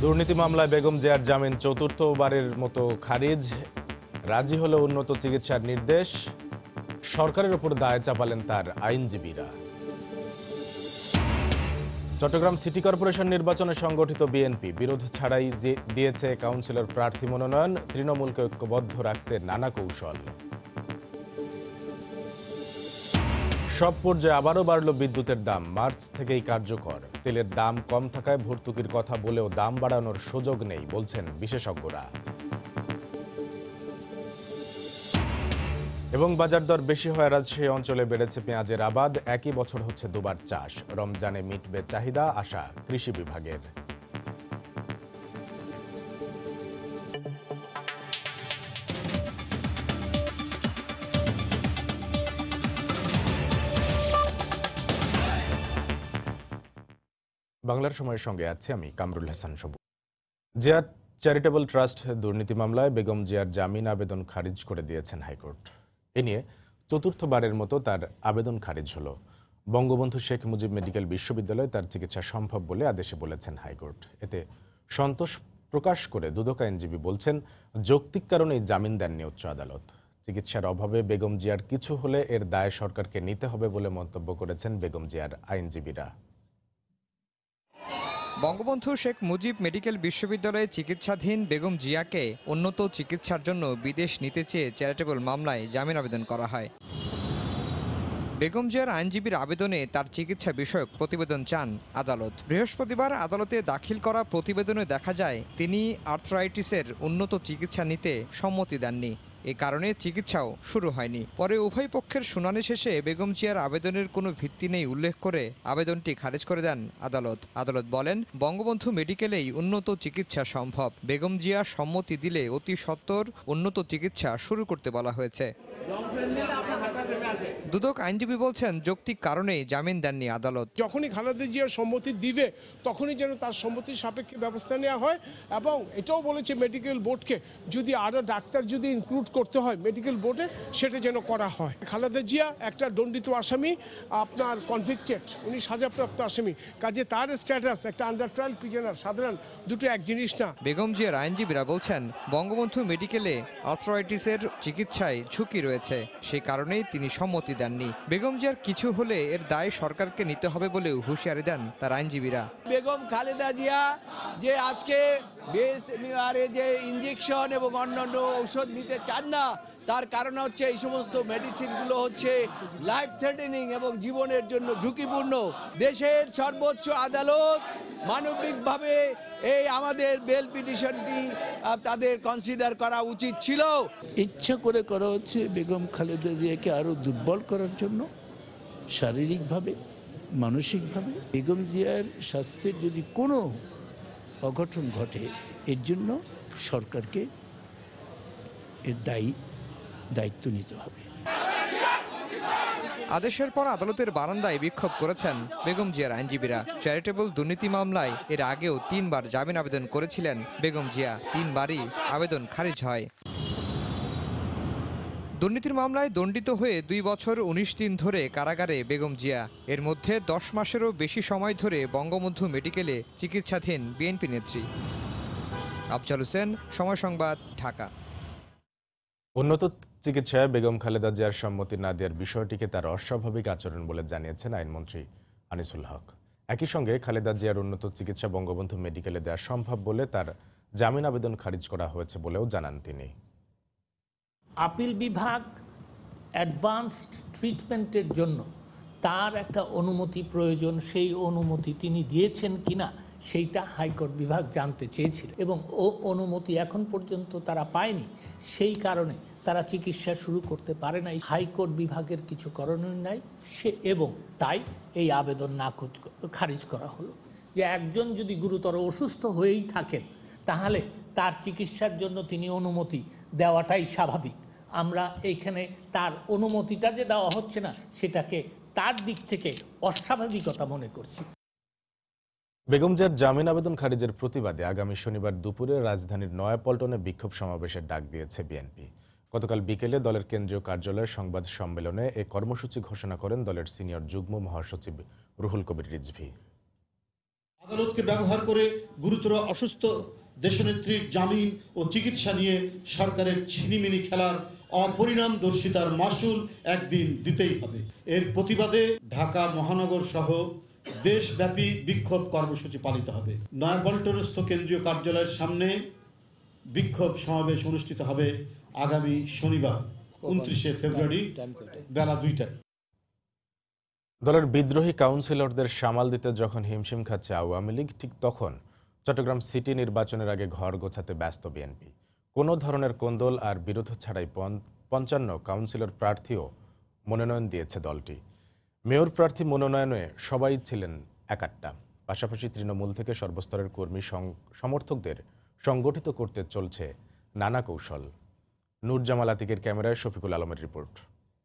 দুর্নীতি মামলায় বেগম জিয়ার জামিন চতুর্থবারের মতো খারিজ। রাজি হলে উন্নত চিকিৎসার নির্দেশ। সরকারের উপর দায় চাপালেন তার আইনজীবীরা। চট্টগ্রাম সিটি কর্পোরেশন নির্বাচনে সংগঠিত বিএনপি বিরোধ ছাড়াই দিয়েছে কাউন্সিলর প্রার্থী মনোনয়ন। তৃণমূলকে ঐক্যবদ্ধ রাখতে নানা কৌশল। সব পর্যায়ে আবারও বাড়ল বিদ্যুতের দাম। মার্চ থেকেই কার্যকর। তেলের দাম কম থাকায় ভর্তুকির কথা বলেও দাম বাড়ানোর সুযোগ নেই বলছেন বিশেষজ্ঞরা। এবং বাজার দর বেশি হয় রাজশাহী অঞ্চলে বেড়েছে পেঁয়াজের আবাদ। একই বছর হচ্ছে দুবার চাষ। রমজানে মিটবে চাহিদা, আশা কৃষি বিভাগের। বাংলার সময়ের সঙ্গে আছি আমি কামরুল হাসান সবু। জিয়া চ্যারিটেবল ট্রাস্ট দুর্নীতি মামলায় বেগম জিয়ার জামিন আবেদন খারিজ করে দিয়েছেন হাইকোর্ট। এ নিয়ে চতুর্থবারের মতো তার আবেদন খারিজ হলো। বঙ্গবন্ধু শেখ মুজিব মেডিকেল বিশ্ববিদ্যালয়ে তার চিকিৎসা সম্ভব বলে আদেশে বলেছেন হাইকোর্ট। এতে সন্তোষ প্রকাশ করে দুদক আইনজীবী বলছেন, যৌক্তিক কারণেই জামিন দেননি উচ্চ আদালত। চিকিৎসার অভাবে বেগম জিয়ার কিছু হলে এর দায় সরকারকে নিতে হবে বলে মন্তব্য করেছেন বেগম জিয়ার আইনজীবীরা। বঙ্গবন্ধু শেখ মুজিব মেডিকেল বিশ্ববিদ্যালয়ে চিকিৎসাধীন বেগম জিয়াকে উন্নত চিকিৎসার জন্য বিদেশ নিতে চেয়ে চ্যারিটেবল মামলায় জামিন আবেদন করা হয়। বেগম জিয়ার আইনজীবীর আবেদনে তার চিকিৎসা বিষয়ক প্রতিবেদন চান আদালত। বৃহস্পতিবার আদালতে দাখিল করা প্রতিবেদনে দেখা যায় তিনি আর্থ্রাইটিসের উন্নত চিকিৎসা নিতে সম্মতি দেননি। এ কারণে চিকিৎসাও শুরু হয়নি। পরে উভয় পক্ষের শুনানি শেষে বেগম জিয়ার আবেদনের কোনো ভিত্তি নেই উল্লেখ করে আবেদনটি খারিজ করে দেন আদালত। আদালত বলেন, বঙ্গবন্ধু মেডিকেলেই উন্নত চিকিৎসা সম্ভব। বেগম জিয়া সম্মতি দিলে অতি সত্বর উন্নত চিকিৎসা শুরু করতে বলা হয়েছে। দুদক আইনজীবী বলছেন, যৌক্তিক কারণেই জামিন দেননি আদালত। যখনই খালেদা জিয়া সম্মতি দিবে তখনই যেন তার সম্মতির সাপেক্ষে ব্যবস্থা নেওয়া হয়, এবং এটাও বলেছে মেডিকেল বোর্ডকে যদি আরও ডাক্তার যদি ইনক্লুড করতে হয় মেডিকেল বোর্ডে সেটা যেন করা হয়। খালেদা জিয়া একটা দণ্ডিত আসামি, আপনার কনভিক্টেড, উনি সাজাপ্রাপ্ত আসামি, কাজে তার স্ট্যাটাস একটা আন্ডার ট্রায়াল প্রিজনার সাধারণ দুটো এক জিনিস না। বেগম জিয়ার আইনজীবীরা বলছেন, বঙ্গবন্ধু মেডিকেলে আর্থ্রাইটিসের চিকিৎসায় ঝুঁকি রয়েছে, সেই কারণেই তিনি সম্মতি দেননি। বেগম জিয়ার কিছু হলে এর দায় সরকারকে নিতে হবে বলেও হুঁশিয়ারি দেন তার আইনজীবীরা। বেগম খালেদা জিয়া যে আজকে যে ইঞ্জেকশন এবং অন্যান্য ঔষধ নিতে চান না, তার কারণ হচ্ছে এই সমস্ত মেডিসিনগুলো হচ্ছে লাইফ থ্রেটেনিং এবং জীবনের জন্য ঝুঁকিপূর্ণ। দেশের সর্বোচ্চ আদালত মানবিকভাবে এই আমাদের বেল পিটিশনটি তাদের কনসিডার করা উচিত ছিল। ইচ্ছা করে করা হচ্ছে বেগম খালেদা জিয়াকে আরও দুর্বল করার জন্য, শারীরিকভাবে, মানসিকভাবে। বেগম জিয়ার স্বাস্থ্যের যদি কোনো অঘটন ঘটে এর জন্য সরকারকে এর দায়িত্ব নিতে হবে। আদেশের পর আদালতের বারান্দায় বিক্ষোভ করেছেন বেগম জিয়ার আইনজীবীরা। চ্যারিটেবল দুর্নীতি মামলায় এর আগেও 3 বার জামিন আবেদন করেছিলেন বেগম জিয়া। 3 বারই আবেদন খারিজ হয়। দুর্নীতির মামলায় দণ্ডিত হয়ে 2 বছর 19 দিন ধরে কারাগারে বেগম জিয়া। এর মধ্যে 10 মাসেরও বেশি সময় ধরে বঙ্গবন্ধু মেডিকেলে চিকিৎসাধীন বিএনপি নেত্রী। আফজাল হোসেন, সময় সংবাদ, ঢাকা। উন্নত চিকিৎসায় বেগম খালেদা জিয়ার সম্মতি না দেওয়ার বিষয়টিকে তার অস্বাভাবিক আচরণ বলে জানিয়েছেন আইনমন্ত্রী আনিসুল হক। একই সঙ্গে খালেদা জিয়ার উন্নত চিকিৎসা বঙ্গবন্ধু মেডিকেলে দেওয়া সম্ভব বলে তার জামিন আবেদন খারিজ করা হয়েছে বলেও জানান তিনি। আপিল বিভাগ অ্যাডভান্সড ট্রিটমেন্টের জন্য তার একটা অনুমতি প্রয়োজন, সেই অনুমতি তিনি দিয়েছেন কিনা সেইটা হাইকোর্ট বিভাগ জানতে চেয়েছিল, এবং ও অনুমতি এখন পর্যন্ত তারা পায়নি। সেই কারণে তারা চিকিৎসা শুরু করতে পারে নাই। হাইকোর্ট বিভাগের কিছু করণীয় নাই এবং তাই এই আবেদন খারিজ করা হলো। যে একজন যদি গুরুতর অসুস্থ হয়েই থাকেন তাহলে তার চিকিৎসার জন্য তিনি অনুমতি দেওয়াটাই স্বাভাবিক। আমরা এইখানে তার অনুমতিটা যে দেওয়া হচ্ছে না সেটাকে তার দিক থেকে অস্বাভাবিকতা মনে করছি। বেগম জিয়ার জামিন আবেদন খারিজের প্রতিবাদে আগামী শনিবার দুপুরে রাজধানীর নয়াপল্টনে বিক্ষোভ সমাবেশের ডাক দিয়েছে বিএনপি। গতকাল বিকেলে দলের কেন্দ্রীয় কার্যালয়ের সংবাদ সম্মেলনে এ কর্মসূচি ঘোষণা করেন দলের সিনিয়র যুগ্ম মহাসচিব রুহুল কবির রিজভী। আদালতকে ব্যবহার করে গুরুতর অসুস্থ দেশনেত্রীর জামিন ও চিকিৎসা নিয়ে সরকারের ছিনিমিনি খেলার অপরিণামদর্শিতার মাসুল একদিন দিতেই হবে। এর প্রতিবাদে ঢাকা মহানগর সহ দেশব্যাপী বিক্ষোভ কর্মসূচি পালিত হবে। নয়াপল্টনস্থ কেন্দ্রীয় কার্যালয়ের সামনে বিক্ষোভ সমাবেশ অনুষ্ঠিত হবে আগামী শনিবার 29শে ফেব্রুয়ারি বেলা 2টায়। দলের বিদ্রোহী কাউন্সিলরদের সামাল দিতে যখন হিমশিম খাচ্ছে আওয়ামী লীগ, ঠিক তখন চট্টগ্রাম সিটি নির্বাচনের আগে ঘর গোছাতে ব্যস্ত বিএনপি। কোনো ধরনের কোন্দল আর বিরোধ ছাড়াই 55 কাউন্সিলর প্রার্থীও মনোনয়ন দিয়েছে দলটি। মেয়র প্রার্থী মনোনয়নে সবাই ছিলেন একাট্টা। পাশাপাশি তৃণমূল থেকে সর্বস্তরের কর্মী সমর্থকদের সংগঠিত করতে চলছে নানা কৌশল। নূরজামাল আতিকের ক্যামেরায় শফিকুল আলমের রিপোর্ট।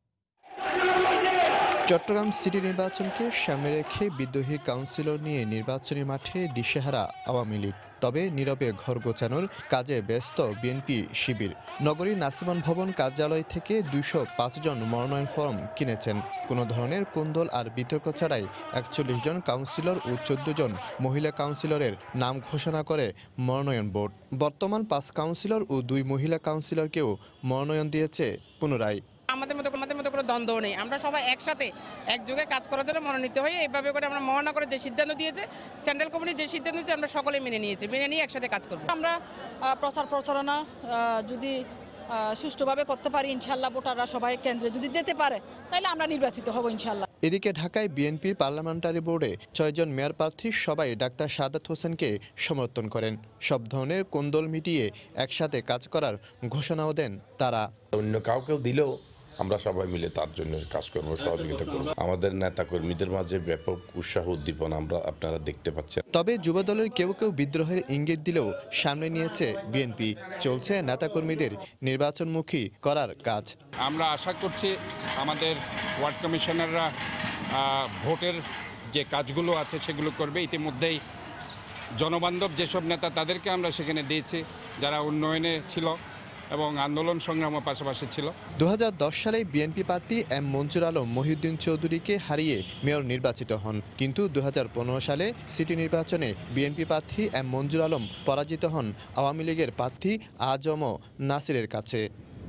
চট্টগ্রাম সিটি নির্বাচনকে সামনে রেখে বিদ্রোহী কাউন্সিলর নিয়ে নির্বাচনী মাঠে দিশেহারা আওয়ামী লীগ। তবে নীরবে ঘর গোছানোর কাজে ব্যস্ত বিএনপি শিবির। নগরীর নাসিমন ভবন কার্যালয় থেকে 205 জন মনোনয়ন ফর্ম কিনেছেন। কোনো ধরনের কোন্দল আর বিতর্ক ছাড়াই 41 জন কাউন্সিলর ও 14 জন মহিলা কাউন্সিলরের নাম ঘোষণা করে মনোনয়ন বোর্ড। বর্তমান 5 কাউন্সিলর ও 2 মহিলা কাউন্সিলরকেও মনোনয়ন দিয়েছে পুনরায়। আমাদের মতো কোনো দ্বন্দ্ব নেই, আমরা সবাই একসাথে একযোগে কাজ করার জন্য মনোনীত হই। এইভাবে করে আমরা মহানগরের যে সিদ্ধান্ত দিয়েছে, সেন্ট্রাল কমিটি যে সিদ্ধান্ত দিয়েছে, আমরা সকলে মেনে নিয়ে একসাথে কাজ করব। আমরা প্রচার প্রচারণা যদি সুষ্ঠুভাবে করতে পারি, ইনশাল্লাহ ভোটাররা সবাই কেন্দ্রে যদি যেতে পারে, তাহলে আমরা নির্বাচিত হব ইনশাল্লাহ। এদিকে ঢাকায় বিএনপির পার্লামেন্টারি বোর্ডে 6 জন মেয়র প্রার্থী সবাই ডাক্তার সাদাত হোসেনকে সমর্থন করেন। সব ধরনের কোন্দল মিটিয়ে একসাথে কাজ করার ঘোষণাও দেন তারা। অন্য কাউকেও দিলেও আমরা সবাই মিলে তার জন্য কাজ করবো, সহযোগিতা করবো। আমাদের নেতা কর্মীদের মাঝে ব্যাপক উৎসাহ উদ্দীপনা আপনারা দেখতে পাচ্ছেন। তবে যুবদলের কেউ কেউ বিদ্রোহের ইঙ্গিত দিলেও সামনে নিয়েছে বিএনপি। চলছে নেতা কর্মীদের নির্বাচনমুখী করার কাজ। আমরা আশা করছি আমাদের ওয়ার্ড কমিশনাররা ভোটের যে কাজগুলো আছে সেগুলো করবে। ইতিমধ্যেই জনবান্ধব যেসব নেতা তাদেরকে আমরা সেখানে দিয়েছি, যারা উন্নয়নে ছিল এবং আন্দোলন সংগ্রামের পাশাপাশি ছিল। 2010 সালে বিএনপি প্রার্থী এম মঞ্জুর আলম মহিউদ্দিন চৌধুরীকে হারিয়ে মেয়র নির্বাচিত হন। কিন্তু 2015 সালে সিটি নির্বাচনে বিএনপি প্রার্থী এম মঞ্জুর আলম পরাজিত হন আওয়ামী লীগের প্রার্থী আজম নাসিরের কাছে।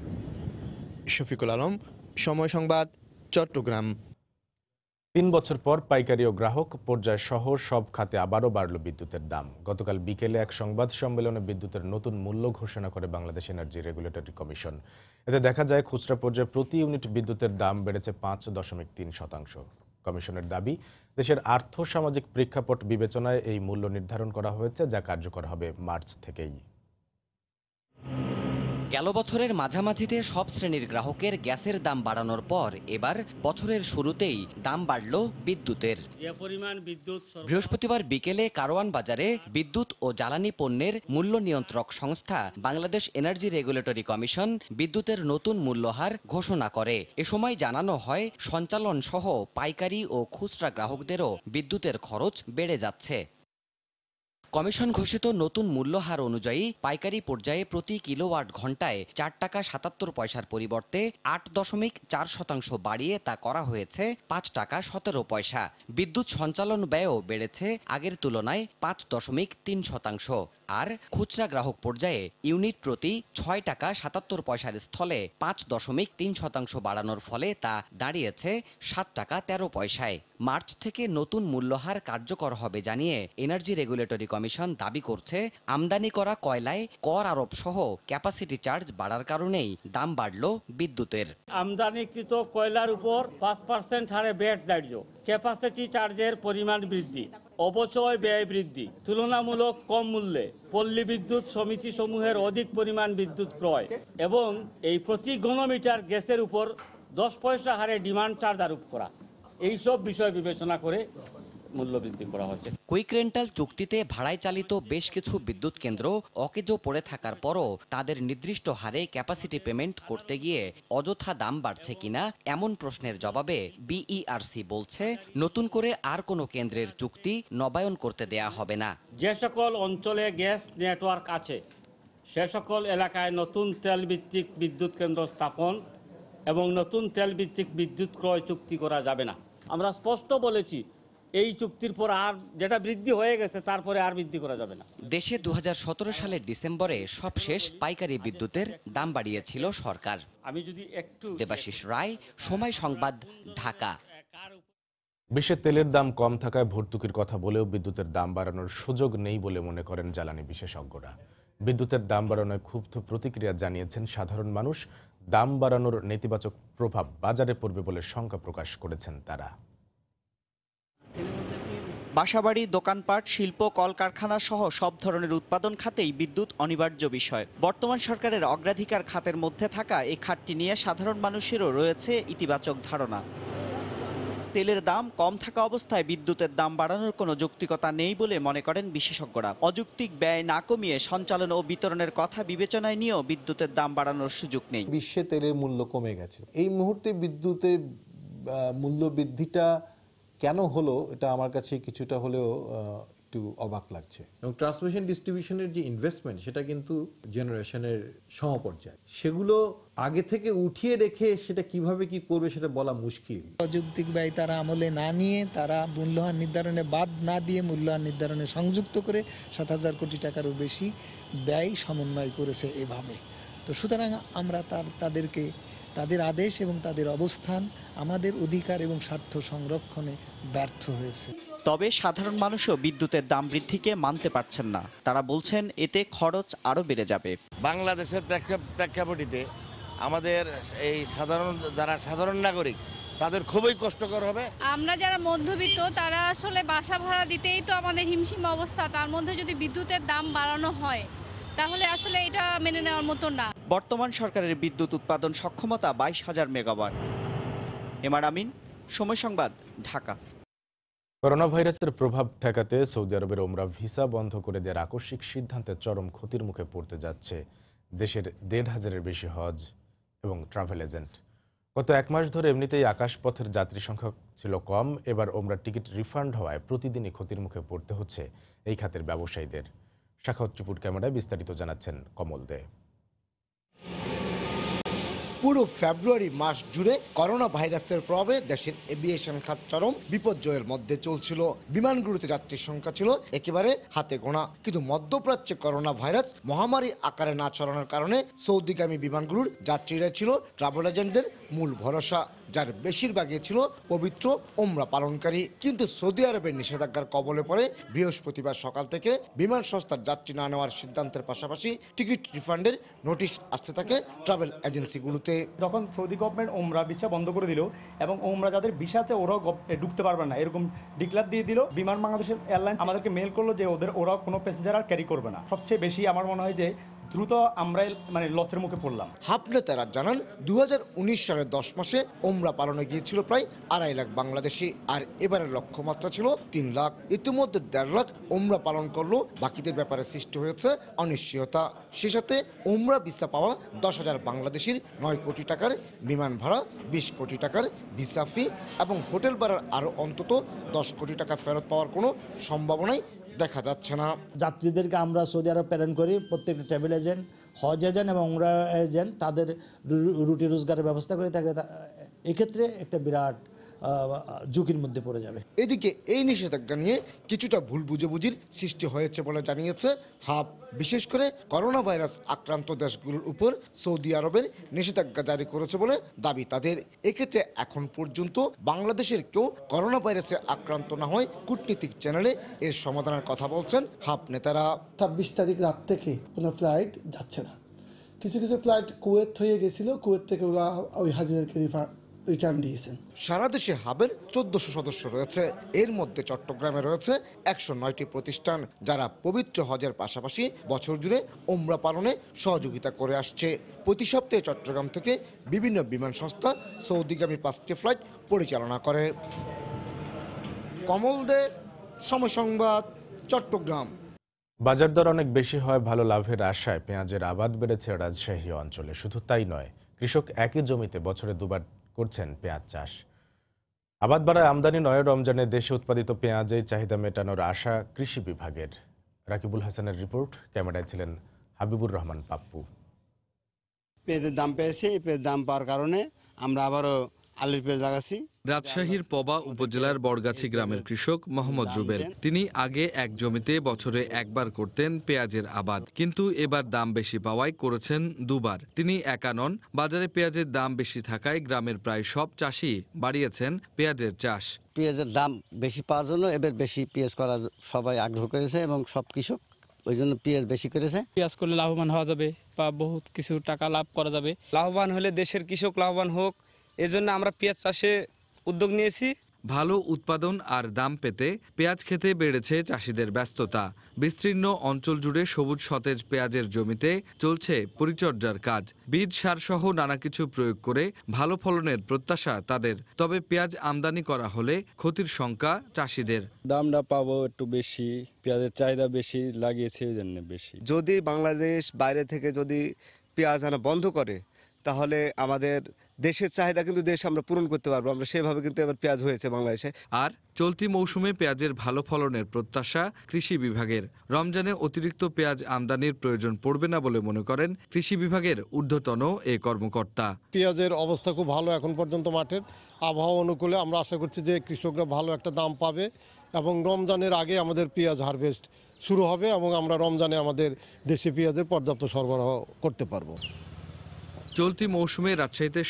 শফিকুল আলম, সময় সংবাদ, চট্টগ্রাম। 3 বছর পর পাইকারি ও গ্রাহক পর্যায় সহ সব খাতে আবারও বাড়ল বিদ্যুতের দাম। গতকাল বিকেলে এক সংবাদ সম্মেলনে বিদ্যুতের নতুন মূল্য ঘোষণা করে বাংলাদেশ এনার্জি রেগুলেটরি কমিশন। এতে দেখা যায় খুচরা পর্যায়ে প্রতি ইউনিট বিদ্যুতের দাম বেড়েছে 5.3%। কমিশনের দাবি, দেশের আর্থসামাজিক প্রেক্ষাপট বিবেচনায় এই মূল্য নির্ধারণ করা হয়েছে, যা কার্যকর হবে মার্চ থেকেই। গেল বছরের মাঝামাঝিতে সব শ্রেণীর গ্রাহকের গ্যাসের দাম বাড়ানোর পর এবার বছরের শুরুতেই দাম বাড়ল বিদ্যুতের। বৃহস্পতিবার বিকেলে কারওয়ান বাজারে বিদ্যুৎ ও জ্বালানি পণ্যের মূল্য নিয়ন্ত্রক সংস্থা বাংলাদেশ এনার্জি রেগুলেটরি কমিশন বিদ্যুতের নতুন মূল্যহার ঘোষণা করে। এ সময় জানানো হয়, সঞ্চালন সহ পাইকারি ও খুচরা গ্রাহকদেরও বিদ্যুতের খরচ বেড়ে যাচ্ছে। কমিশন ঘোষিত নতুন মূল্যহার অনুযায়ী পাইকারি পর্যায়ে প্রতি কিলোওয়াট ঘন্টায় 4 টাকা 77 পয়সার পরিবর্তে 8.4% বাড়িয়ে তা করা হয়েছে 5 টাকা 17 পয়সা। বিদ্যুৎ সঞ্চালন ব্যয়ও বেড়েছে আগের তুলনায় 5.3%। আর খুচরা গ্রাহক পর্যায়ে ইউনিট প্রতি 6 টাকা 77 পয়সার স্থলে 5.3% বাড়ানোর ফলে তা দাঁড়িয়েছে 7 টাকা 13 পয়সায়। মার্চ থেকে নতুন মূল্যহার কার্যকর হবে জানিয়ে এনার্জি রেগুলেটরি কমিশন দাবি করছে, আমদানি করা কয়লায় কর আরোপ সহ ক্যাপাসিটি চার্জ বাড়ার কারণেই দাম বাড়ল বিদ্যুতের। আমদানিকৃত কয়লার উপর 5% হারে ভ্যাট ধার্য, ক্যাপাসিটি চার্জের পরিমাণ বৃদ্ধি, অবচয় ব্যয় বৃদ্ধি, তুলনামূলক কম মূল্যে পল্লী বিদ্যুৎ সমিতি সমূহের অধিক পরিমাণ বিদ্যুৎ ক্রয় এবং এই প্রতি ঘনমিটার গ্যাসের উপর 10 পয়সা হারে ডিমান্ড চার্জ আরোপ করা, এইসব বিষয় বিবেচনা করে মূল্য বৃদ্ধি করা হচ্ছে। কুইক রেন্টাল চুক্তিতে ভাড়ায় চালিত বেশ কিছু বিদ্যুৎ কেন্দ্র অকেজো পড়ে থাকার পরও তাদের নির্দিষ্ট হারে ক্যাপাসিটি পেমেন্ট করতে গিয়ে অযথা দাম বাড়ছে কিনা এমন প্রশ্নের জবাবে বিইআরসি বলছে, নতুন করে আর কোনো কেন্দ্রের চুক্তি নবায়ন করতে দেয়া হবে না। যে সকল অঞ্চলে গ্যাস নেটওয়ার্ক আছে সে সকল এলাকায় নতুন তেল ভিত্তিক বিদ্যুৎ কেন্দ্র স্থাপন এবং নতুন তেল ভিত্তিক বিদ্যুৎ ক্রয় চুক্তি করা যাবে না। আমরা স্পষ্ট বলেছি এই চুক্তির পর আর যেটা বৃদ্ধি হয়ে গেছে তারপরে আর বৃদ্ধি করা যাবে না। দেশে 2017 সালের ডিসেম্বরে সবশেষ পাইকারি বিদ্যুতের দাম বাড়িয়েছিল সরকার। আমি যদি একটু দেবাশিস রায়, সময় সংবাদ, ঢাকা। বিশ্বে তেলের দাম কম থাকায় ভর্তুকির কথা বলেও বিদ্যুতের দাম বাড়ানোর সুযোগ নেই বলে মনে করেন জ্বালানি বিশেষজ্ঞরা। বিদ্যুতের দাম বাড়ানোয় ক্ষুব্ধ প্রতিক্রিয়া জানিয়েছেন সাধারণ মানুষ। দাম বাড়ানোর নেতিবাচক প্রভাব বাজারে পড়বে বলে শঙ্কা প্রকাশ করেছেন তারা। বাসাবাড়ি, দোকানপাট, শিল্প, কলকারখানা সহ সব ধরনের উৎপাদন খাতেই বিদ্যুৎ অনিবার্য বিষয়। বর্তমান সরকারের অগ্রাধিকার খাতের মধ্যে থাকা এই খাতটি নিয়ে সাধারণ মানুষেরও রয়েছে ইতিবাচক ধারণা। তেলের দাম কম থাকা অবস্থায় বিদ্যুতের দাম বাড়ানোর কোনো যৌক্তিকতা নেই বলে মনে করেন বিশেষজ্ঞরা। অযৌক্তিক ব্যয় না কমিয়ে সঞ্চালন ও বিতরণের কথা বিবেচনায় নিয়েও বিদ্যুতের দাম বাড়ানোর সুযোগ নেই। বিশ্বে তেলের মূল্য কমে গেছে, এই মুহূর্তে বিদ্যুতের মূল্য বৃদ্ধিটা কেন হলো এটা আমার কাছে কিছুটা হলেও একটু অবাক লাগছে। এবং ট্রান্সমিশন ডিস্ট্রিবিউশনের যে ইনভেস্টমেন্ট সেটা কিন্তু জেনারেশনের সমপর্যায়, সেগুলো আগে থেকে উঠিয়ে রেখে সেটা কিভাবে কি করবে সেটা বলা মুশকিল। অযৌক্তিক ব্যয় তারা আমলে না নিয়ে, তারা মূল্যহান নির্ধারণে বাদ না দিয়ে মূল্যহান নির্ধারণে সংযুক্ত করে 7,000 কোটি টাকারও বেশি ব্যয় সমন্বয় করেছে এভাবে। তো সুতরাং আমরা তাদেরকে তাদের আদেশ এবং তাদের অবস্থান আমাদের অধিকার এবং স্বার্থ সংরক্ষণে ব্যর্থ হয়েছে। তবে সাধারণ মানুষও বিদ্যুতের দাম বৃদ্ধিকে মানতে পারছেন না। তারা বলছেন এতে খরচ আরও বেড়ে যাবে। বাংলাদেশের প্রেক্ষাপটে আমাদের এই যারা সাধারণ নাগরিক তাদের খুবই কষ্টকর হবে। আমরা যারা মধ্যবিত্ত তারা আসলে বাসা ভাড়া দিতেই তো আমাদের হিমশিম অবস্থা, তার মধ্যে যদি বিদ্যুতের দাম বাড়ানো হয় তাহলে আসলে এটা মেনে নেওয়ার মতো না। বর্তমান সরকারের বিদ্যুৎ উৎপাদন সক্ষমতা 22,000 মেগাওয়াট। এমআর আমিন, সময় সংবাদ, ঢাকা। করোনা ভাইরাসের প্রভাব ঠেকাতে সৌদি আরবের ওমরা ভিসা বন্ধ করে দেওয়ার আকস্মিক সিদ্ধান্তে চরম ক্ষতির মুখে পড়তে যাচ্ছে দেশের 1,500-এর বেশি হজ এবং ট্রাভেল এজেন্ট। গত 1 মাস ধরে এমনিতেই আকাশপথের যাত্রী সংখ্যা ছিল কম, এবার ওমরা টিকিট রিফান্ড হওয়ায় প্রতিদিনই ক্ষতির মুখে পড়তে হচ্ছে এই খাতের ব্যবসায়ীদের। শাখাওয়াত রিপোর্ট ক্যামেরায় বিস্তারিত জানাচ্ছেন কমল দে। পুরো ফেব্রুয়ারি মাস জুড়ে করোনা ভাইরাসের প্রভাবে দেশের এভিয়েশন খাত চরম বিপর্যয়ের মধ্যে চলছিল। বিমানগুলোতে যাত্রীর সংখ্যা ছিল একেবারে হাতে গোনা। কিন্তু মধ্যপ্রাচ্যে করোনা ভাইরাস মহামারী আকারে না ছড়ানোর কারণে সৌদিগামী বিমানগুলোর যাত্রীরা ছিল ট্রাভেল এজেন্টদের মূল ভরসা, যার বেশিরভাগই ছিল পবিত্র ওমরা পালনকারী। কিন্তু সৌদি আরবের নিষেধাজ্ঞার কবলে পড়ে বৃহস্পতিবার সকাল থেকে বিমান সংস্থার যাত্রী না নেওয়ার সিদ্ধান্তের পাশাপাশি টিকিট রিফান্ডের নোটিশ আসতে থাকে ট্রাভেল এজেন্সিগুলোতে। যখন সৌদি গভর্নমেন্ট ওমরা ভিসা বন্ধ করে দিল এবং ওমরা যাদের ভিসা আছে ওরাও ঢুকতে পারবে না এরকম ডিক্লেয়ার দিয়ে দিল, বিমান বাংলাদেশের এয়ারলাইন্স আমাদেরকে মেল করলো যে ওরাও কোনো প্যাসেঞ্জার আর ক্যারি করবে না। সবচেয়ে বেশি আমার মনে হয় যে দ্রুত আমরা লসের মুখে পড়লাম। হাফনে তারা জানান 2019 সালের 10 মাসে ওমরা পালনে গিয়েছিল প্রায় 2.5 লাখ বাংলাদেশি, আর এবারের লক্ষ্যমাত্রা ছিল 3 লাখ। ইতিমধ্যে 1.5 লাখ ওমরা পালন করলেও বাকিদের ব্যাপারে সৃষ্টি হয়েছে অনিশ্চয়তা। সে সাথে ওমরা ভিসা পাওয়া 10,000 বাংলাদেশির 9 কোটি টাকার বিমান ভাড়া, 20 কোটি টাকার ভিসা ফি এবং হোটেল ভাড়ার আরও অন্তত 10 কোটি টাকা ফেরত পাওয়ার কোনো সম্ভাবনাই দেখা যাচ্ছে না। যাত্রীদেরকে আমরা সৌদি আরব প্রেরণ করি, প্রত্যেকটা ট্রাভেল এজেন্ট, হজ এজেন্ট এবং ওমরা এজেন্ট তাদের রুটি রোজগারের ব্যবস্থা করে থাকে। এক্ষেত্রে একটা বিরাট ঝুঁকির মধ্যে পড়ে যাবে। এদিকে এই নিষেধাজ্ঞা নিয়ে কিছুটা ভুল বুঝাবুঝির সৃষ্টি হয়েছে বলে জানিয়েছে হাব। বিশেষ করে করোনা ভাইরাস আক্রান্ত দেশগুলোর উপর সৌদি আরবের নিষেধাজ্ঞা জারি করেছে বলে দাবি তাদের। এক্ষেত্রে এখন পর্যন্ত বাংলাদেশের কেউ করোনা ভাইরাসে আক্রান্ত না হয় কূটনীতিক চ্যানেলে এর সমাধানের কথা বলছেন হাব নেতারা। 26 তারিখ রাত থেকে কোনো ফ্লাইট যাচ্ছে না। কিছু কিছু ফ্লাইট কুয়েত হয়ে গেছিল, কুয়েত থেকে ওরা ওই হাজিদেরকে রিটার্ন দিয়েছেন। সারা দেশে হাবের 1400 সদস্য রয়েছে। এর মধ্যে চট্টগ্রামে রয়েছে 109টি প্রতিষ্ঠান, যারা পবিত্র হজের পাশাপাশি বছর জুড়ে ওমরা পালনে সহযোগিতা করে আসছে। প্রতি সপ্তাহে চট্টগ্রাম থেকে বিভিন্ন বিমান সংস্থা সৌদিগামী 5টি ফ্লাইট পরিচালনা করে। কমল দে, সময় সংবাদ, চট্টগ্রাম। বাজার দর অনেক বেশি হয় ভালো লাভের আশায় পেঁয়াজের আবাদ বেড়েছে রাজশাহী অঞ্চলে। শুধু তাই নয়, কৃষক একই জমিতে বছরে 2বার করছেন পেঁয়াজ চাষ। আবাদ বাড়ায় আমদানি নয়, রমজানে দেশে উৎপাদিত পেঁয়াজের চাহিদা মেটানোর আশা কৃষি বিভাগের। রাকিবুল হাসানের রিপোর্ট, ক্যামেরায় ছিলেন হাবিবুর রহমান পাপ্পু। পেঁয়াজের দাম পেয়েছে, এই পেঁয়াজের দাম পাওয়ার কারণে আমরা আবারও আলুর পেঁয়াজ লাগাচ্ছি। রাজশাহীর পবা উপজেলার বড়গাছি গ্রামের কৃষক মোহাম্মদ রুবেল। তিনি আগে এক জমিতে বছরে একবার করতেন পেঁয়াজের আবাদ, কিন্তু এবার দাম বেশি পাওয়ায় করেছেন দুবার। তিনি একা নন, বাজারে পেঁয়াজের দাম বেশি থাকায় গ্রামের প্রায় সব চাষি বাড়িয়েছেন পেঁয়াজের চাষ। পেঁয়াজের দাম বেশি পাওয়ার জন্য এবার বেশি পেঁয়াজ করার সবাই আগ্রহ করেছে এবং সব কৃষক ওই জন্য পেঁয়াজ বেশি করেছে। পেঁয়াজ করলে লাভবান হওয়া যাবে বা বহুত কিছু টাকা লাভ করা যাবে। লাভবান হলে দেশের কৃষক লাভবান হোক, এজন্য আমরা পেঁয়াজ চাষে উদ্যোগ নিয়েছি। ভালো উৎপাদন আর দাম পেতে পেঁয়াজ খেতে বেড়েছে চাষিদের ব্যস্ততা। বিস্তীর্ণ অঞ্চল জুড়ে সবুজ সতেজ পেঁয়াজের জমিতে চলছে পরিচর্যার কাজ। বীজ সার সহ নানা কিছু প্রয়োগ করে ভালো ফলনের প্রত্যাশা তাদের। তবে পেঁয়াজ আমদানি করা হলে ক্ষতির শঙ্কা চাষিদের। দামটা পাবো একটু বেশি, পেঁয়াজের চাহিদা বেশি লাগিয়েছে এই জন্য বেশি। যদি বাংলাদেশ বাইরে থেকে যদি পেঁয়াজ আনা বন্ধ করে তাহলে আমাদের দেশের চাহিদা কিন্তু দেশ আমরা পূরণ করতে পারবো। আমরা সেভাবে কিন্তু এবার পেঁয়াজ হয়েছে বাংলাদেশে। আর চলতি মৌসুমে পেঁয়াজের ভালো ফলনের প্রত্যাশা কৃষি বিভাগের। রমজানে অতিরিক্ত পেঁয়াজ আমদানির প্রয়োজন পড়বে না বলে মনে করেন কৃষি বিভাগের ঊর্ধ্বতন এ কর্মকর্তা। পেঁয়াজের অবস্থা খুব ভালো এখন পর্যন্ত মাঠের আবহাওয়া অনুকূলে। আমরা আশা করছি যে কৃষকরা ভালো একটা দাম পাবে এবং রমজানের আগে আমাদের পেঁয়াজ হারভেস্ট শুরু হবে এবং আমরা রমজানে আমাদের দেশি পেঁয়াজের পর্যাপ্ত সরবরাহ করতে পারবো। চলতি মৌসুমে রাজশাহীতে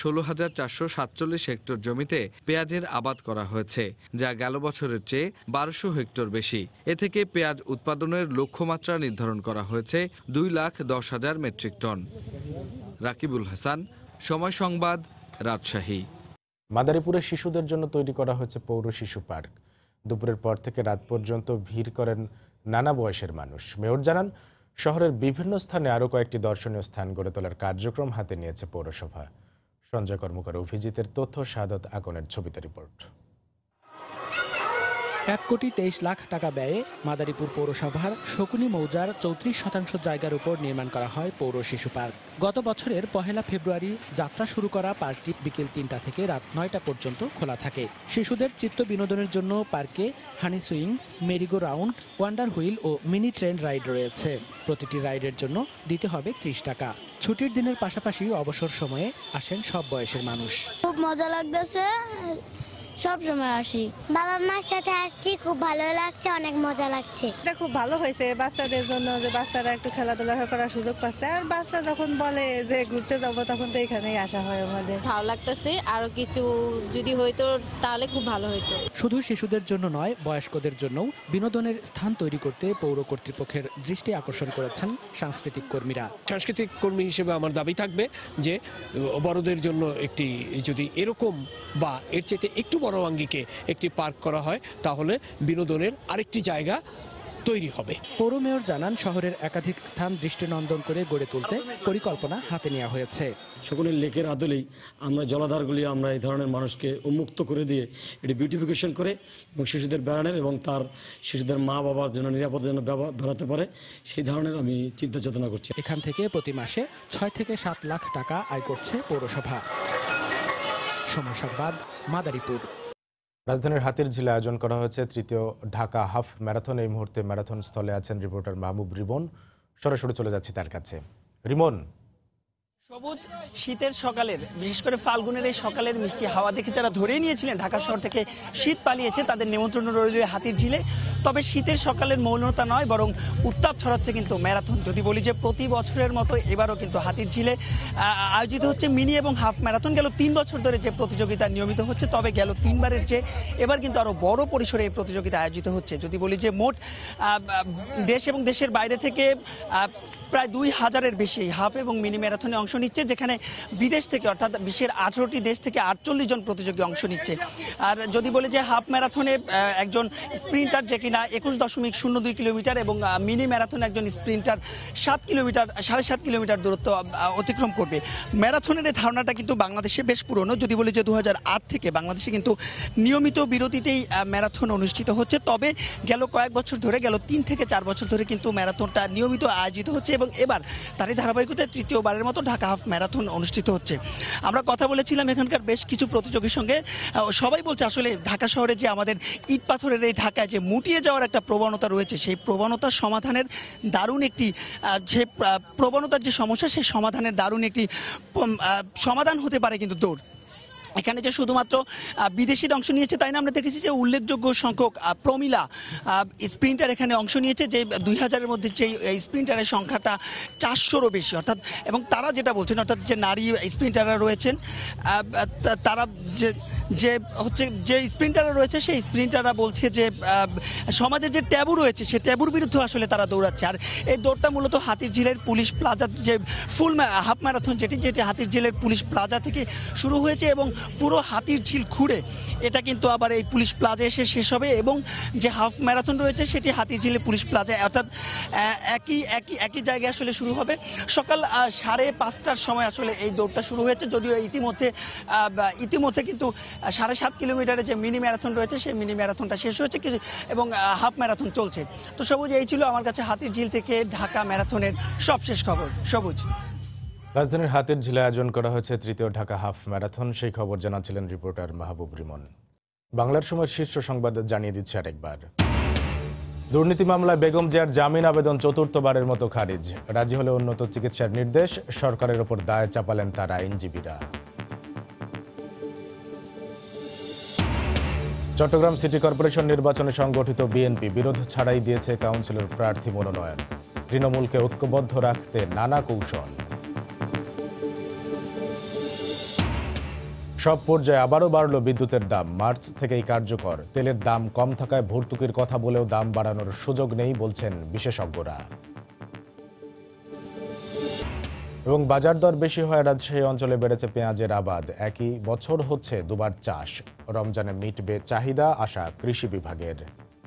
16,447 হেক্টর জমিতে পেঁয়াজের আবাদ করা হয়েছে, যা গেল বছরের চেয়ে 1200 হেক্টর বেশি। এ থেকে পেঁয়াজ উৎপাদনের লক্ষ্যমাত্রা নির্ধারণ করা হয়েছে 2,10,000 মেট্রিক টন। রাকিবুল হাসান, সময় সংবাদ, রাজশাহী। মাদারীপুরে শিশুদের জন্য তৈরি করা হয়েছে পৌর শিশু পার্ক। দুপুরের পর থেকে রাত পর্যন্ত ভিড় করেন নানা বয়সের মানুষ। মেয়র জানান, শহরের বিভিন্ন স্থানে আরও কয়েকটি দর্শনীয় স্থান গড়ে তোলার কার্যক্রম হাতে নিয়েছে পৌরসভা। সঞ্জয় কর্মকার অভিজিতের তথ্য, শাহাদত আকনের ছবিতে রিপোর্ট। 1,23,00,000 টাকা ব্যয়ে মাদারীপুর পৌরসভার শকুনি মৌজার 34% জায়গার উপর নির্মাণ করা হয় পৌর শিশু পার্ক। গত বছরের 1 ফেব্রুয়ারি যাত্রা শুরু করা পার্কটি বিকেল 3টা থেকে রাত 9টা পর্যন্ত খোলা থাকে। শিশুদের চিত্ত বিনোদনের জন্য পার্কে honey swing, merry go round, wonder wheel ও মিনি ট্রেন রাইড রয়েছে। প্রতিটি রাইডের জন্য দিতে হবে 30 টাকা। ছুটির দিনের পাশাপাশি অবসর সময়ে আসেন সব বয়সের মানুষ। খুব মজা লাগতেছে, সব সময় আসি, বাবা মার সাথে আসছি, খুব ভালো লাগছে, অনেক মজা লাগছে। এটা খুব ভালো হয়েছে বাচ্চাদের জন্য, যে বাচ্চারা একটু খেলাধুলা করার সুযোগ পাচ্ছে। আর বাচ্চা যখন বলে যে ঘুরতে যাবো তখন তো এখানেই আসা হয় আমাদের। ভালো লাগতেছে, আরো কিছু যদি হইতো তাহলে খুব ভালো হইতো। শুধু শিশুদের জন্য নয়, বয়স্কদের জন্য বিনোদনের স্থান তৈরি করতে পৌর কর্তৃপক্ষের দৃষ্টি আকর্ষণ করেছেন সাংস্কৃতিক কর্মীরা। সাংস্কৃতিক কর্মী হিসেবে আমার দাবি থাকবে যে বড়দের জন্য একটি, যদি এরকম বা এর চেয়ে একটু বড় আঙ্গিকে একটি পার্ক করা হয় তাহলে বিনোদনের আরেকটি জায়গা তৈরি হবে। পৌর মেয়র জানান, শহরের একাধিক স্থান দৃষ্টিনন্দন করে গড়ে তুলতে পরিকল্পনা হাতে নেওয়া হয়েছে। শকুনের লেকের আদলেই আমরা জলাধারগুলি আমরা এই ধরনের মানুষকে উন্মুক্ত করে দিয়ে এটি বিউটিফিকেশন করে এবং শিশুদের বেড়ানোর এবং তার শিশুদের মা বাবার জন্য নিরাপদে যেন বেড়াতে পারে সেই ধরনের আমি চিন্তা চেতনা করছি। এখান থেকে প্রতি মাসে 6 থেকে 7 লাখ টাকা আয় করছে পৌরসভা। সময় সংবাদ, মাদারীপুর। রাজধানীর হাতিরঝিলে আয়োজন করা হয়েছে তৃতীয় ঢাকা হাফ ম্যারাথন। এই মুহূর্তে ম্যারাথন স্থলে আছেন রিপোর্টার মাহবুব রিমন। সরাসরি চলে যাচ্ছি তার কাছে। রিমন, সবুজ শীতের সকালের, বিশেষ করে ফাল্গুনের এই সকালের মিষ্টি হাওয়া দেখে যারা ধরেই নিয়েছিলেন ঢাকা শহর থেকে শীত পালিয়েছে, তাদের নিমন্ত্রণ রইল হাতিরঝিলে। তবে শীতের সকালের মৌনতা নয়, বরং উত্তাপ ছড়াচ্ছে কিন্তু ম্যারাথন। যদি বলি যে প্রতি বছরের মতো এবারও কিন্তু হাতিরঝিলে আয়োজিত হচ্ছে মিনি এবং হাফ ম্যারাথন। গেল 3 বছর ধরে যে প্রতিযোগিতা নিয়মিত হচ্ছে, তবে গেল 3 বারের চেয়ে এবার কিন্তু আরও বড় পরিসরে এই প্রতিযোগিতা আয়োজিত হচ্ছে। যদি বলি যে মোট দেশ এবং দেশের বাইরে থেকে প্রায় 2000-এর বেশি হাফ এবং মিনি ম্যারাথনে অংশ নিচ্ছে, যেখানে বিদেশ থেকে অর্থাৎ বিশ্বের 18টি দেশ থেকে 48 জন প্রতিযোগী অংশ নিচ্ছে। আর যদি বলি যে হাফ ম্যারাথনে একজন স্প্রিন্টার যে কিনা 21.02 কিলোমিটার এবং মিনি ম্যারাথনে একজন স্প্রিন্টার 7.5 কিলোমিটার দূরত্ব অতিক্রম করবে। ম্যারাথনের এই ধারণাটা কিন্তু বাংলাদেশে বেশ পুরনো। যদি বলি যে 2008 থেকে বাংলাদেশে কিন্তু নিয়মিত বিরতিতেই ম্যারাথন অনুষ্ঠিত হচ্ছে। তবে গেল কয়েক বছর ধরে, গেল 3 থেকে 4 বছর ধরে কিন্তু ম্যারাথনটা নিয়মিত আয়োজিত হচ্ছে এবং এবার তারই ধারাবাহিকতায় তৃতীয়বারের মতো ঢাকা হাফ ম্যারাথন অনুষ্ঠিত হচ্ছে। আমরা কথা বলেছিলাম এখানকার বেশ কিছু প্রতিযোগীর সঙ্গে। সবাই বলছে আসলে ঢাকা শহরে যে আমাদের ইট পাথরের এই ঢাকায় যে মুটিয়ে যাওয়ার একটা প্রবণতা রয়েছে, সেই প্রবণতার সমাধানের দারুণ একটি, যে প্রবণতার যে সমস্যা, সেই সমাধানের দারুণ একটি সমাধান হতে পারে কিন্তু দৌড়। এখানে যে শুধুমাত্র বিদেশির অংশ নিয়েছে তাই না, আমরা দেখেছি যে উল্লেখযোগ্য সংখ্যক প্রমিলা স্প্রিন্টার এখানে অংশ নিয়েছে, যে 2000-এর মধ্যে যে স্প্রিন্টারের সংখ্যাটা 400-রও বেশি। অর্থাৎ এবং তারা যেটা বলছেন, অর্থাৎ যে নারী স্প্রিন্টাররা রয়েছেন তারা যে হচ্ছে যে স্প্রিন্টাররা রয়েছে সেই স্প্রিন্টাররা বলছে যে সমাজের যে ট্যাবু রয়েছে সেই ট্যাবুর বিরুদ্ধে আসলে তারা দৌড়াচ্ছে। আর এই দৌড়টা মূলত হাতিরঝিলের পুলিশ প্লাজা, যে ফুল হাফ ম্যারাথন যেটি হাতিরঝিলের পুলিশ প্লাজা থেকে শুরু হয়েছে এবং পুরো হাতিরঝিল ঘুরে এটা কিন্তু আবার এই পুলিশ প্লাজা এসে শেষ হবে, এবং যে হাফ ম্যারাথন রয়েছে সেটি হাতিরঝিলের পুলিশ প্লাজায়, অর্থাৎ একই জায়গায় আসলে শুরু হবে। সকাল 5:30টার সময় আসলে এই দৌড়টা শুরু হয়েছে, যদিও ইতিমধ্যে কিন্তু 7.5 কিলোমিটারের যে মিনি ম্যারাথন রয়েছে সেই মিনি ম্যারাথনটা শেষ হয়েছে এবং হাফ ম্যারাথন চলছে। তো সবুজ, এই ছিল আমার কাছে হাতিরঝিল থেকে ঢাকা ম্যারাথনের সবশেষ খবর। সবুজ। রাজধানীর হাতিরঝিলে আয়োজন করা হয়েছে তৃতীয় ঢাকা হাফ ম্যারাথন, সেই খবর জানাচ্ছিলেন রিপোর্টার মাহবুব রিমন। বাংলার সময়ের শীর্ষ সংবাদ জানিয়ে দিচ্ছে আরেকবার। দুর্নীতি মামলায় বেগম জিয়ার জামিন আবেদন চতুর্থবারের মতো খারিজ। রাজি হলে উন্নত চিকিৎসার নির্দেশ, সরকারের ওপর দায় চাপালেন তার আইনজীবীরা। চট্টগ্রাম সিটি কর্পোরেশন নির্বাচনে সংগঠিত বিএনপি বিরোধ ছাড়াই দিয়েছে কাউন্সিলর প্রার্থী মনোনয়ন। তৃণমূলকে ঐক্যবদ্ধ রাখতে নানা কৌশল। সব পর্যায়ে আবারও বাড়ল বিদ্যুতের দাম, মার্চ থেকেই কার্যকর। তেলের দাম কম থাকায় ভর্তুকির কথা বলেও দাম বাড়ানোর সুযোগ নেই বলছেন বিশেষজ্ঞরা। এবং বাজার দর বেশি হয় রাজশাহী অঞ্চলে বেড়েছে পেঁয়াজের আবাদ, একই বছর হচ্ছে দুবার চাষ। রমজানে মিটবে চাহিদা, আশা কৃষি বিভাগের।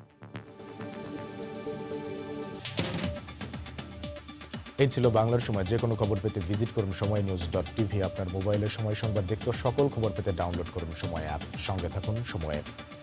এই ছিল বাংলার সময়। যে কোনো খবর পেতে ভিজিট করুন সময়নিউজ.tv। আপনার মোবাইলের সময় সংবাদ দেখতে সকল খবর পেতে ডাউনলোড করুন সময় অ্যাপ। সঙ্গে থাকুন সময়।